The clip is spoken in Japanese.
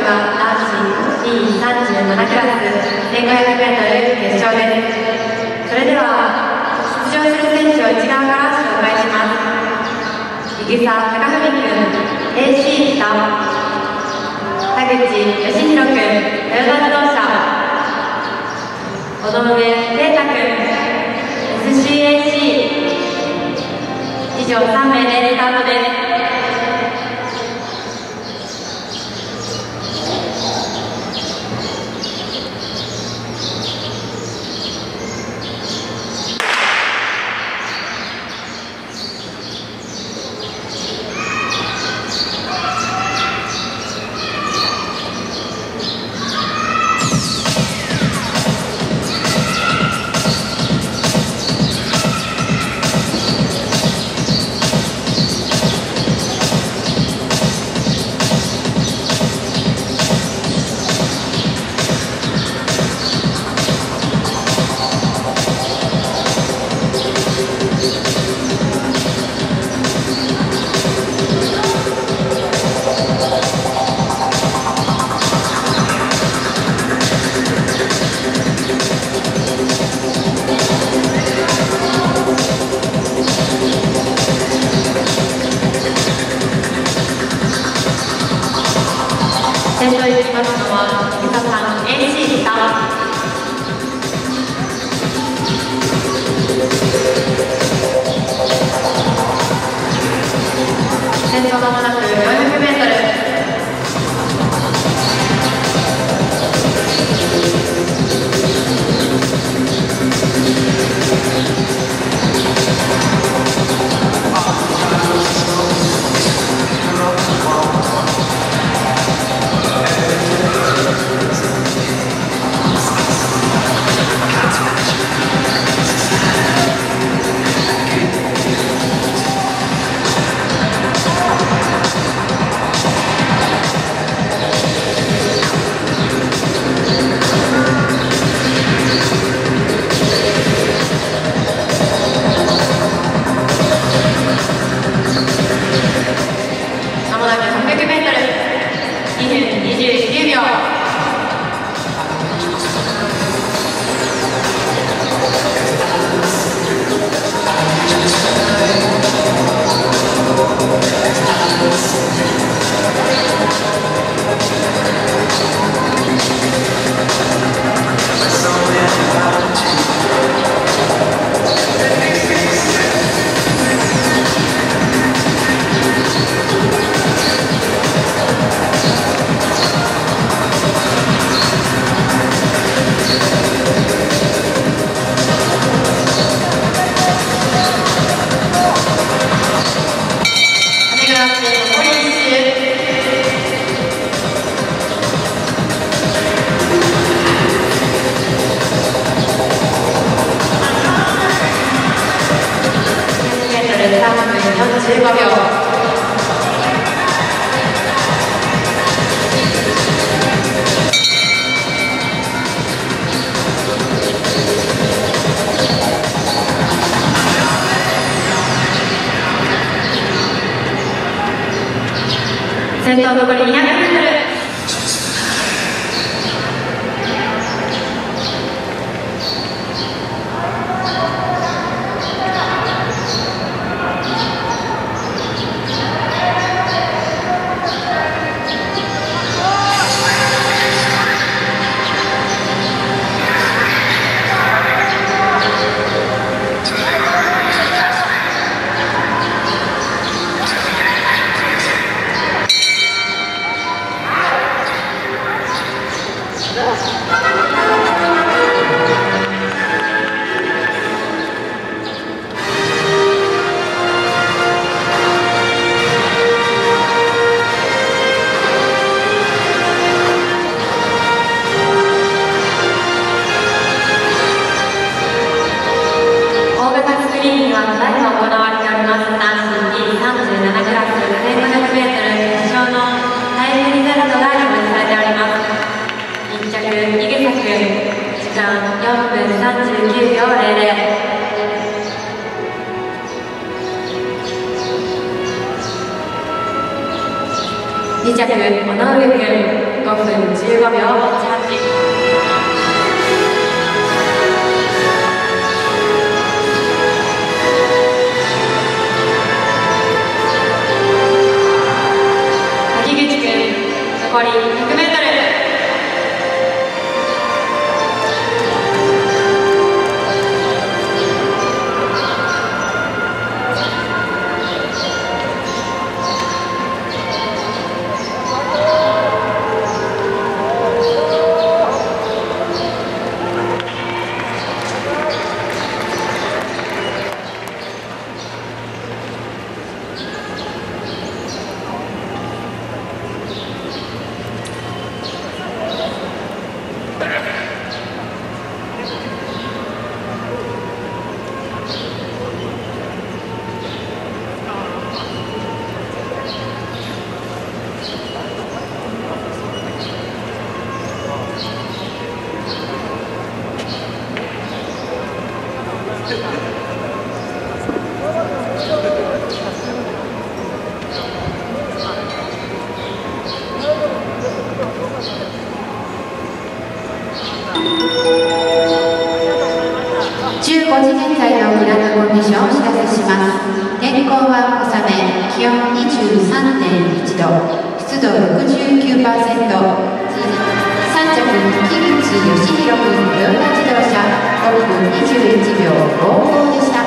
は男子 T37 クラス 1500m 決勝です。それでは出場する選手を内側から紹介します。井草貴文君 AC 北、田口義弘君トヨタ自動車、尾上啓太君 SCAC。 以上3名でスタートです。先頭に来ますのは井草さん AC 北。先頭まもなく400m。15秒。先頭残り200m。2着、尾上君、5 分15秒18。残り 100m。 15時現在のグラウンドコンディションをお知らせします。天候は小雨、気温 23.1 度、湿度 69%、3着、木口義弘君、トヨタ自動車、トップ21秒55でした。